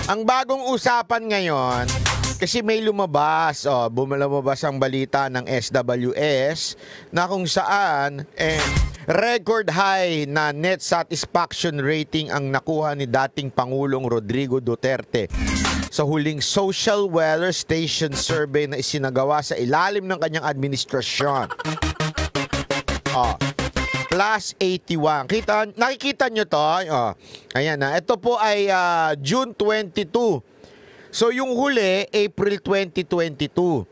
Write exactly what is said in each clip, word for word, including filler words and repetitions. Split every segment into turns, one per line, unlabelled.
Ang bagong usapan ngayon, kasi may lumabas, oh, bumulabas ang balita ng S W S na kung saan eh, record high na net satisfaction rating ang nakuha ni dating Pangulong Rodrigo Duterte sa huling social welfare station survey na isinagawa sa ilalim ng kanyang administrasyon. Oh, plus eighty-one. Kita, nakikita nyo to? Oh, ayan na. Ito po ay uh, June twenty-two. So, yung huli, April twenty twenty-two.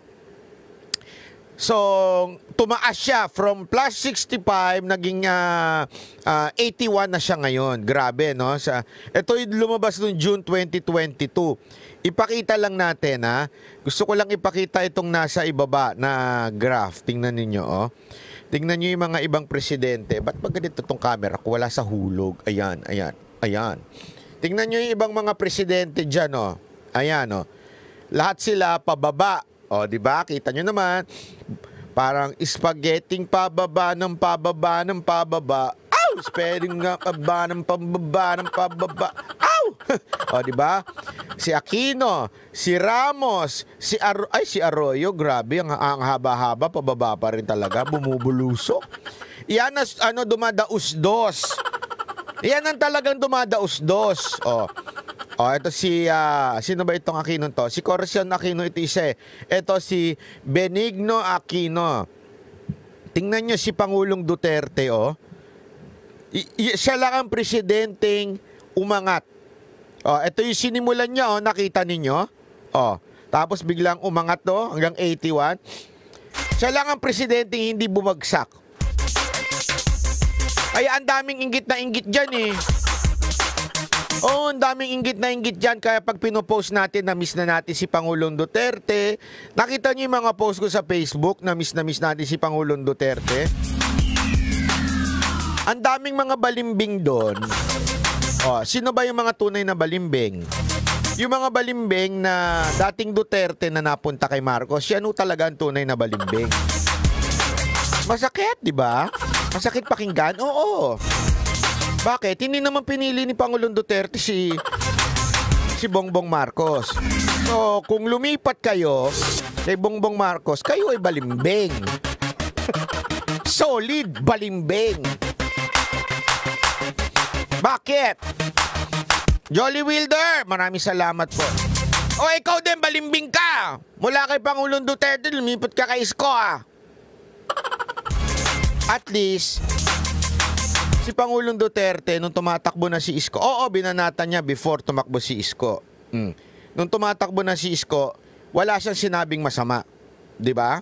So, tumaas siya from plus sixty-five, naging uh, uh, eighty-one na siya ngayon. Grabe, no? Sa, ito yung lumabas noong June twenty twenty-two. Ipakita lang natin, ha? Gusto ko lang ipakita itong nasa ibaba na graph. Tingnan ninyo, oh. Tingnan nyo yung mga ibang presidente. Ba't ba ganito itong camera ko? Wala sa hulog. Ayan, ayan, ayan. Tingnan nyo yung ibang mga presidente dyan, oh. Ayan, oh. Lahat sila pababa. O, di ba? Kita nyo naman. Parang spaghetti pababa ng pababa ng pababa. Ow! Spelling nga pababa ng pababa ng pababa. Ow! O, di ba? Si Aquino, si Ramos, si Ar ay si Arroyo, grabe ang, ang haba-haba, pababa pa rin talaga, bumubulusok. Yan as, ano dumadaus-dos. Yan ang talagang dumadaus-dos. O. Oh, ito si, uh, sino ba itong Aquino to? Si Corazon Aquino ito isa eh. Ito si Benigno Aquino. Tingnan nyo si Pangulong Duterte, oh. I I siya lang ang presidenteng umangat. Oh, ito yung sinimulan niya, oh, nakita ninyo? Oh, tapos biglang umangat to, oh, hanggang eighty-one. Siya lang ang presidenteng hindi bumagsak. Kaya ang daming inggit na inggit dyan eh. Oo, oh, ang daming inggit na inggit dyan. Kaya pag pinopost natin na miss na natin si Pangulong Duterte, nakita niyo yung mga post ko sa Facebook na miss na miss natin si Pangulong Duterte. Ang daming mga balimbing doon. Oh, sino ba yung mga tunay na balimbing? Yung mga balimbing na dating Duterte na napunta kay Marcos, yan o talaga ang tunay na balimbing. Masakit, di ba? Masakit pakinggan? Oo. Bakit? Hindi naman pinili ni Pangulong Duterte si si Bongbong Marcos. So, kung lumipat kayo kay Bongbong Marcos, kayo ay balimbing. Solid balimbing. Bakit? Jolly Wilder, maraming salamat po. O, ikaw din, balimbing ka. Mula kay Pangulong Duterte, lumipat ka kay Isko, ah. At least, si Pangulong Duterte, nung tumatakbo na si Isko, oo, binanatan niya before tumakbo si Isko. Mm. Nung tumatakbo na si Isko, wala siyang sinabing masama. Di ba?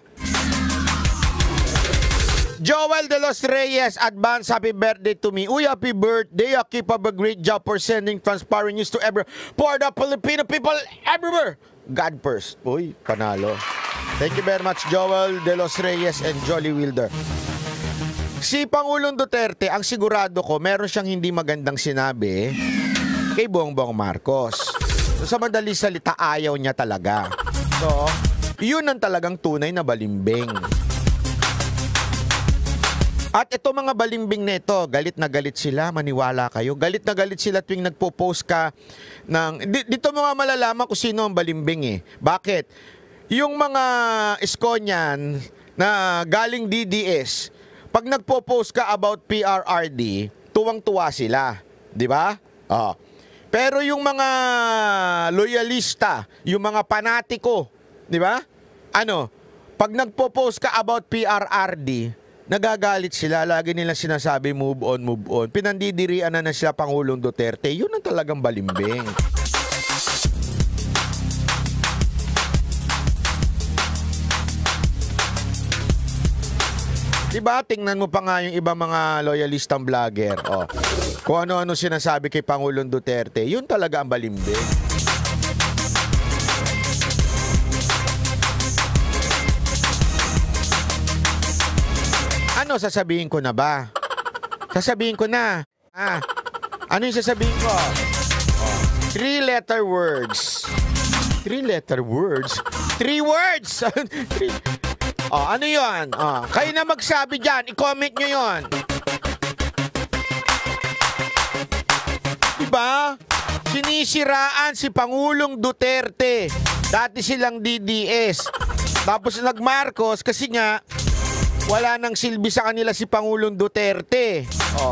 Joel De Los Reyes, advance happy birthday to me. Uy, happy birthday. Keep up a great job for sending transparent news to everywhere. For the Filipino people everywhere. God first. Uy, panalo. Thank you very much, Joel De Los Reyes and Jolly Wilder. Si Pangulong Duterte, ang sigurado ko, meron siyang hindi magandang sinabi kay Bongbong Marcos. So, sa madali salita, ayaw niya talaga. So, yun ang talagang tunay na balimbing. At ito mga balimbing na ito, galit na galit sila, maniwala kayo. Galit na galit sila tuwing nagpo-post ka ng... Dito mga malalaman kung sino ang balimbing eh. Bakit? Yung mga Esconyan na galing D D S... Pag nagpo-post ka about P R R D, tuwang-tuwa sila. Di ba? Oh. Pero yung mga loyalista, yung mga panatiko, di ba? Ano? Pag nagpo-post ka about P R R D, nagagalit sila. Lagi nila sinasabi, move on, move on. Pinandidirian na na sila Pangulong Duterte. Yun ang talagang balimbing. Diba? Tingnan mo pa nga yung ibang mga loyalistang vlogger. Oh. Kung ano-ano sinasabi kay Pangulong Duterte, yun talaga ang balimbing. Ano sasabihin ko na ba? Sasabihin ko na. Ah, ano yung sasabihin ko? Oh. Three-letter words. Three-letter words? Three words! Three... Oh, ano yun? Oh, kayo na magsabi dyan. I-comment nyo yun. Diba? sinisiraan si Pangulong Duterte. Dati silang D D S. Tapos nag-Marcos kasi nga wala nang silbi sa kanila si Pangulong Duterte. Oh.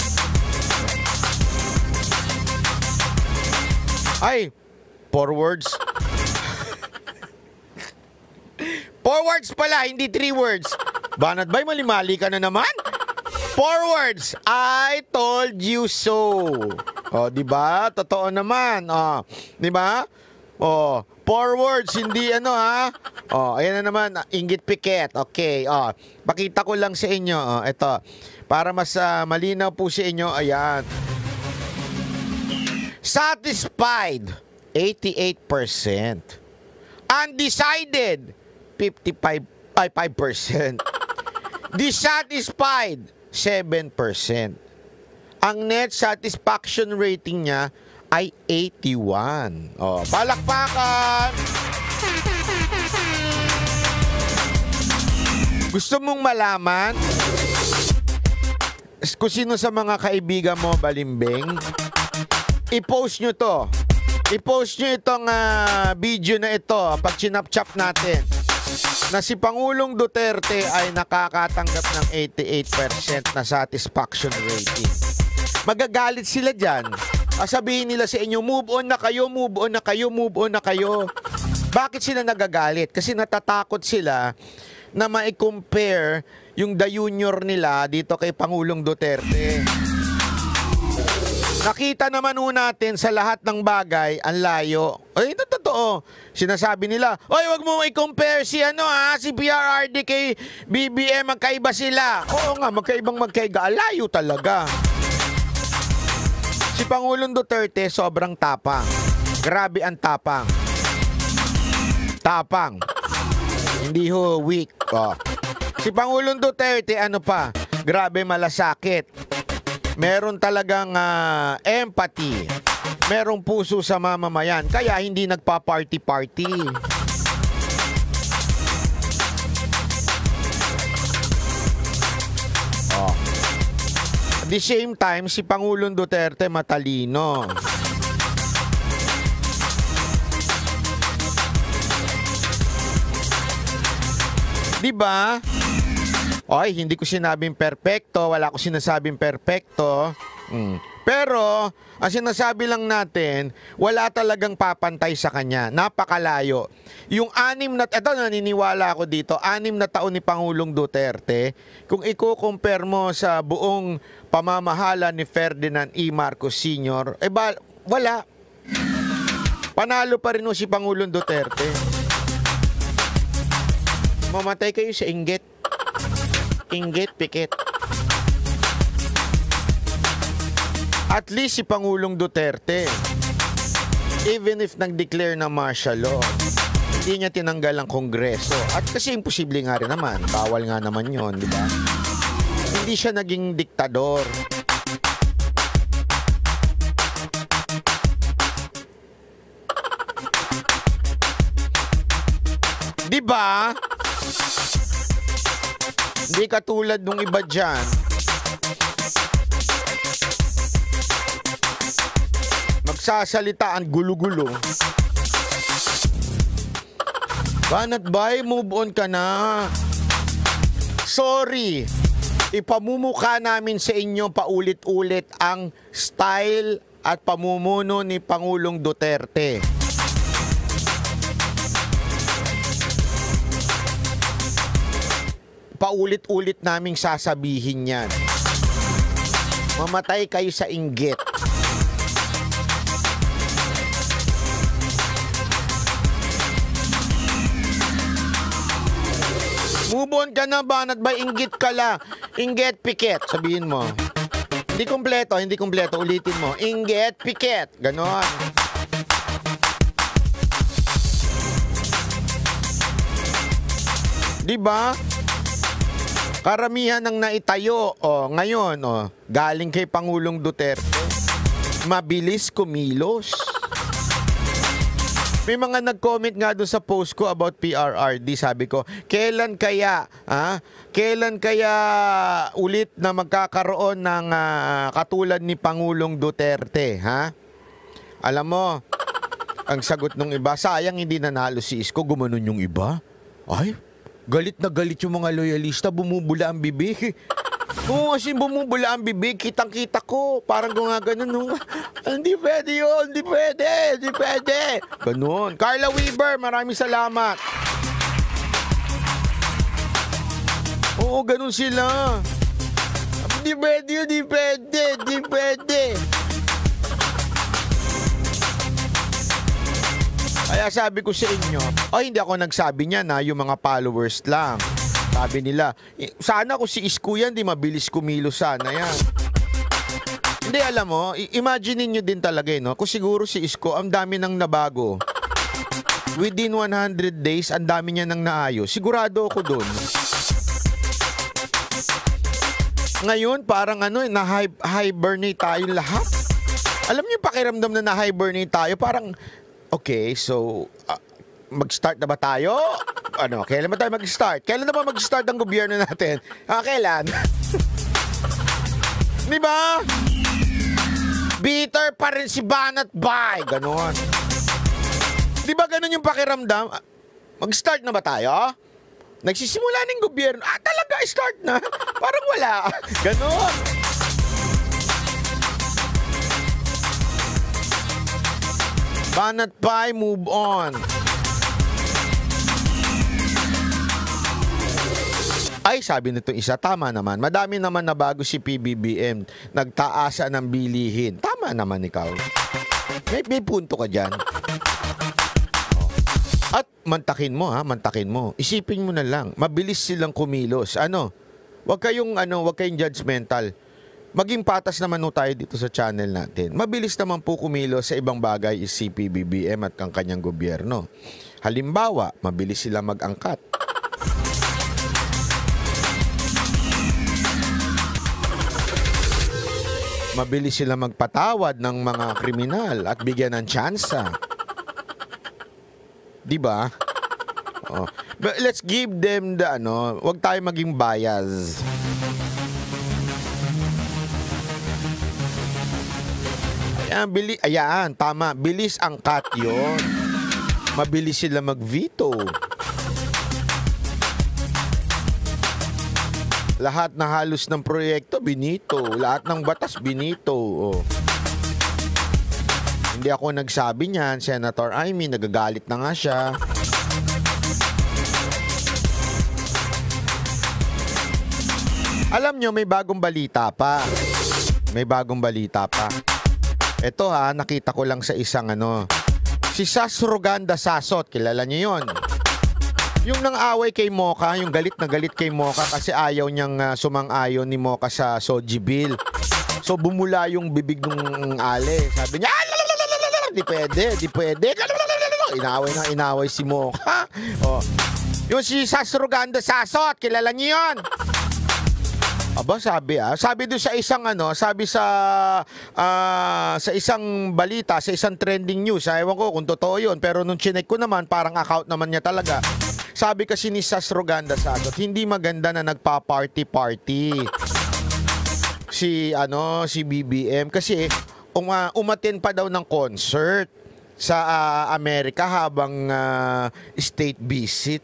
Ay, four words. Four words pala, hindi three words. Banat ba'y malimali ka na naman? Four words. I told you so. Oh, di ba? Totoo naman. Oh, di ba? Oh, four words, hindi ano ha. Oh, ayan na naman, inggit piket. Okay. Oh, pakita ko lang sa inyo. Oh, ito. Para mas uh, malinaw po sa inyo, ayan. Satisfied, eighty-eight percent. Undecided, fifty-five percent. Dissatisfied, seven percent. Ang net satisfaction rating niya ay eighty-one. Oh, palakpakan! Gusto mong malaman kung sino sa mga kaibigan mo balimbing? I-post nyo to. I-post nyo itong uh, video na ito pag chinap-chap natin na si Pangulong Duterte ay nakakatanggap ng eighty-eight percent na satisfaction rating. Magagalit sila dyan. Sabihin nila sa inyo, move on na kayo, move on na kayo, move on na kayo. Bakit sila nagagalit? Kasi natatakot sila na ma-compare yung the junior nila dito kay Pangulong Duterte. Nakita naman ho natin sa lahat ng bagay, ang layo. Ay, ito totoo. Sinasabi nila, oy, wag mo i-compare si ano ha, si P R R D kay B B M, magkaiba sila. Oo nga, magkaibang magkaiga. Layo talaga. Si Pangulong Duterte, sobrang tapang. Grabe ang tapang. Tapang. Hindi ho weak. Oh. Si Pangulong Duterte, ano pa? Grabe malasakit. Meron talagang uh, empathy. Merong puso sa mamamayan. Kaya hindi nagpa-party-party. Oh. At the same time, si Pangulong Duterte matalino. Diba? Oy, hindi ko sinabing perpekto, wala ko sinasabing perpekto. Mm. Pero, ang sinasabi lang natin, wala talagang papantay sa kanya. Napakalayo. Yung anim na, eto naniniwala ako dito, anim na taon ni Pangulong Duterte, kung i-compare mo sa buong pamamahala ni Ferdinand E. Marcos Senior, eh ba, wala. Panalo pa rin si Pangulong Duterte. Mamatay kayo sa inggit. Inggit, pikit. At least si Pangulong Duterte, even if nag-declare na martial law, hindi niya tinanggal ang Kongreso. At kasi imposible nga rin naman. Bawal nga naman yon, di ba? Hindi siya naging diktador. Di ba? Hindi katulad nung iba dyan. Magsasalita ang gulo-gulo. Banat bay, move on ka na. Sorry. Ipamumukha namin sa inyo paulit-ulit ang style at pamumuno ni Pangulong Duterte. Paulit-ulit naming sasabihin yan. Mamatay kayo sa inggit. Move on ka na, banat ba? Inggit ka la. Inggit, piket. Sabihin mo. Hindi kumpleto, hindi kumpleto. Ulitin mo. Inggit, piket. Ganon. Diba? Karamihan ng naitayo, oh, ngayon, oh, galing kay Pangulong Duterte. Mabilis kumilos. May mga nag-comment nga doon sa post ko about P R R D. Sabi ko, kailan kaya, ah, kailan kaya ulit na magkakaroon ng uh, katulad ni Pangulong Duterte, ha? Alam mo, ang sagot ng iba, sayang hindi nanalo si Isko, gumanon yung iba. Ay, galit na galit yung mga loyalista, bumubula ang bibig. Oo, kasi bumubula ang bibig, kitang-kita ko. Parang gumagano nung, hindi pwede yun, hindi pwede, hindi pwede. Ganun. Carla Weaver, maraming salamat. Oo, ganun sila. Hindi pwede yun, hindi pwede, hindi pwede. Kaya sabi ko sa inyo, oh, hindi ako nagsabi niya na yung mga followers lang. Sabi nila, sana kung si Isko yan, di mabilis kumilos sana yan. Hindi, alam mo, imagine niyo din talaga, eh, no? Kung siguro si Isko, ang dami nang nabago. Within one hundred days, ang dami niya nang naayos. Sigurado ako dun. Ngayon, parang ano, na-hibernate tayo lahat. Alam niyo yung pakiramdam na na-hibernate tayo, parang, okay, so, uh, mag-start na ba tayo? Ano, kailan ba tayo mag-start? Kailan na ba mag-start ang gobyerno natin? Ah, kailan? Di ba? Bitter pa rin si Banat Bay. Ganon. Di ba ganon yung pakiramdam? Mag-start na ba tayo? Nagsisimula ng gobyerno. Ah, talaga, start na. Parang wala. Ganon. Banat Bay, move on. Ay, sabi nitong isa, tama naman. Madami naman na bago si P B B M. Nagtaasa ng bilihin. Tama naman ikaw. May, may punto ka dyan. At mantakin mo, ha? Mantakin mo. Isipin mo na lang. Mabilis silang kumilos. Ano? Huwag kayong, ano, huwag kayong judgmental. Maging patas naman no tayo dito sa channel natin. Mabilis naman po kumilos sa ibang bagay is si P B B M at ang kanyang gobyerno. Halimbawa, mabilis sila mag-angkat. Mabilis sila magpatawad ng mga kriminal at bigyan ng tsansa. Di ba? Oh. But let's give them the ano, wag tayo maging bias. Ayan, bili, ayan, tama. Bilis angkat yun. Mabilis sila mag-veto. Lahat na halos ng proyekto, binito. Lahat ng batas, binito. Oh. Hindi ako nagsabi niyan. Senator Amy, nagagalit na nga siya. Alam nyo, may bagong balita pa. May bagong balita pa. Ito ha, nakita ko lang sa isang ano. Si Sasroganda Sasot, kilala niyo yon. Yung nang-away kay Mocha, yung galit na galit kay Mocha kasi ayaw niyang uh, sumang-ayon ni Mocha sa Soji Bill. So bumula yung bibig ng Ale. Sabi niya, di pwede, di pwede. Inaway na inaway si Mocha. Oh. Yung si Sasroganda Sasot, kilala niyo yon. Aba, sabi ah. Sabi doon sa isang ano, sabi sa uh, sa isang balita, sa isang trending news. Ewan ko kung totoo yun. Pero nung chinek ko naman, parang account naman niya talaga. Sabi kasi ni Sasroganda Sasot, hindi maganda na nagpa-party-party si ano si B B M kasi um, uh, umattend pa daw ng concert sa uh, Amerika habang uh, state visit.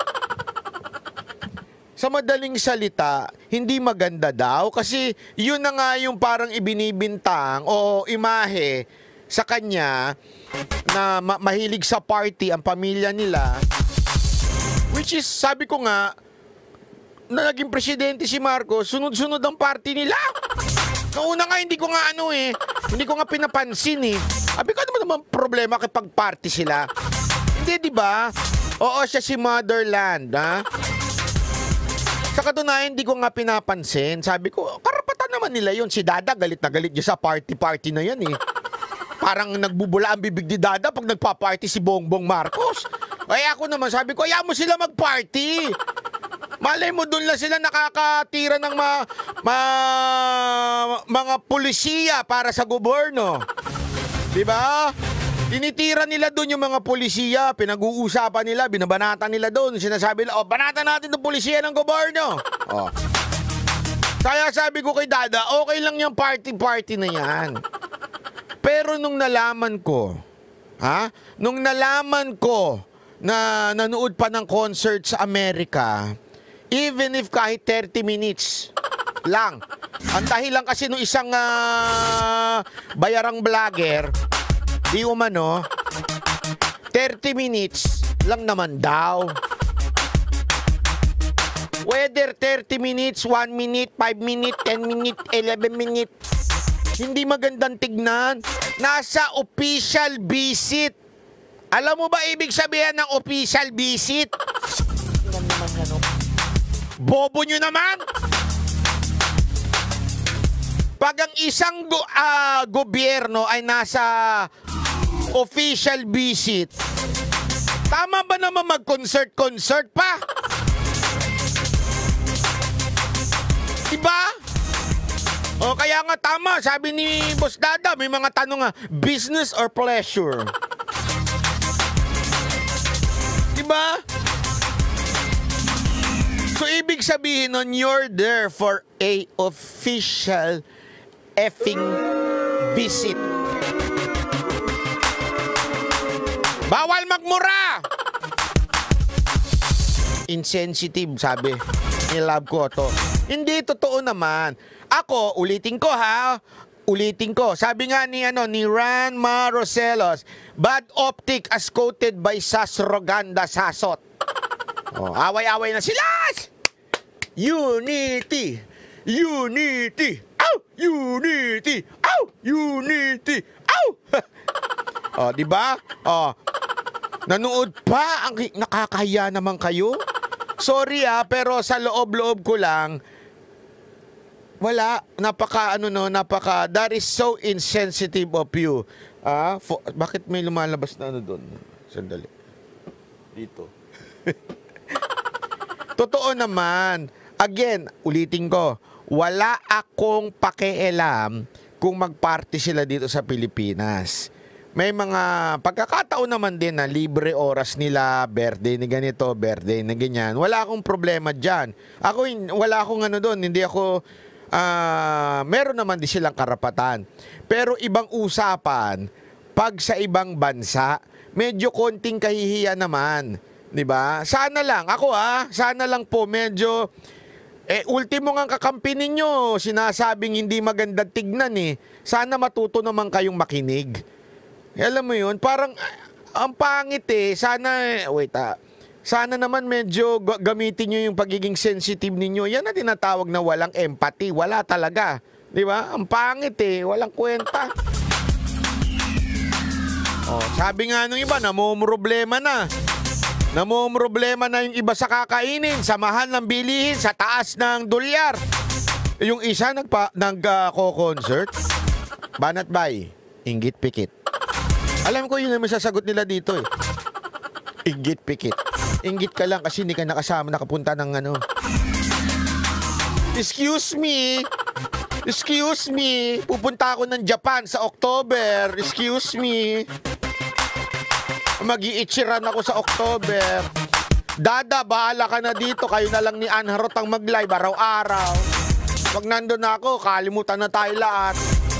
Sa madaling salita, hindi maganda daw kasi yun na nga yung parang ibinibintang o imahe sa kanya na ma mahilig sa party ang pamilya nila. Which is, sabi ko nga, na naging presidente si Marcos, sunod-sunod ang party nila. Nauna nga, hindi ko nga ano eh, hindi ko nga pinapansin eh. Sabi ko, ano naman problema kapag party sila? Hindi, di ba? Oo, siya si Motherland, ha? Sa katunayan, hindi ko nga pinapansin. Sabi ko, karapatan naman nila yun. Si Dada, galit na galit niya sa party-party na yan eh. Parang nagbubula ang bibig ni Dada pag nagpa-party si Bongbong Marcos. Ay ako naman, sabi ko, ayaw mo sila mag-party. Malay mo, doon lang sila nakakatira ng ma, ma, mga pulisiya para sa gobyerno. Diba? Tinitira nila doon yung mga pulisiya, pinag-uusapan nila, binabanatan nila doon. Sinasabi nila, oh, banatan natin ng pulisiya ng gobyerno. Oh. Kaya sabi ko kay Dada, okay lang yung party-party na yan. Pero nung nalaman ko Ha? Nung nalaman ko na nanood pa ng concert sa Amerika, even if kahit thirty minutes lang, ang dahilan kasi nung isang uh, bayarang vlogger, di umano, thirty minutes lang naman daw. Whether thirty minutes, one minute, five minutes, ten minutes, eleven minutes, hindi magandang tignan. Nasa official visit. Alam mo ba ibig sabihin ng official visit? Bobo nyo naman. Pag ang isang go, uh, gobyerno ay nasa official visit, tama ba naman mag-concert-concert pa? Diba? O kaya nga tama, sabi ni Boss Dada, may mga tanong nga, business or pleasure? Diba? So ibig sabihin nun, you're there for a official effing visit. Bawal magmura! Insensitive, sabi. Nilab ko to. Hindi, totoo naman. Ako, ulitin ko ha. Ulitin ko. Sabi nga ni, ano, ni Ran Maroselos, bad optic as quoted by Sasroganda Sasot. Oh, away-away na sila! Unity! Unity! Ow! Unity! Ow! Unity! Ow! Oh, di ba? Oh. Nanood pa, ang nakakahiya naman kayo. Sorry ah, pero sa loob-loob ko lang, wala, napaka ano no, napaka, that is so insensitive of you. Ah, for, bakit may lumalabas na ano doon? Sandali. Dito. Totoo naman. Again, ulitin ko, wala akong pakialam kung magparty sila dito sa Pilipinas. May mga pagkakataon naman din na libre oras nila, birthday ni ganito, birthday na ganyan. Wala akong problema dyan. Ako, wala akong ano doon, hindi ako, uh, meron naman din silang karapatan. Pero ibang usapan, pag sa ibang bansa, medyo konting kahihiya naman. Diba? Sana lang, ako ah, sana lang po medyo, eh, ultimo nga kakampi ninyo, sinasabing hindi magandang tignan eh. Sana matuto naman kayong makinig. Alam mo yun, parang ang pangit eh. Sana, wait ah, sana naman medyo gamitin nyo yung pagiging sensitive ninyo. Yan na tinatawag na walang empathy. Wala talaga. Di ba? Ang pangit eh. Walang kwenta. Oh, sabi nga nung iba, namumroblema na. Namumroblema na yung iba sa kakainin, sa mahal ng bilihin, sa taas ng dolyar. Yung isa nagpa, nag-co-concert, uh, banat bay, inggit pikit. Alam ko yun ang masasagot nila dito eh. Inggit pikit. Inggit ka lang kasi hindi ka nakasama, nakapunta ng ano. Excuse me. Excuse me. Pupunta ako ng Japan sa October. Excuse me. Mag-iichiran ako sa October. Dada, bahala ka na dito. Kayo na lang ni Anharot ang mag-live araw-araw. Pag nandun na ako, kalimutan na tayo lahat.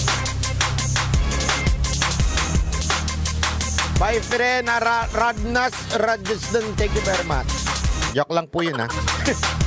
My friend, Radnas Radisdan, thank you very much. Joke lang po yun ha.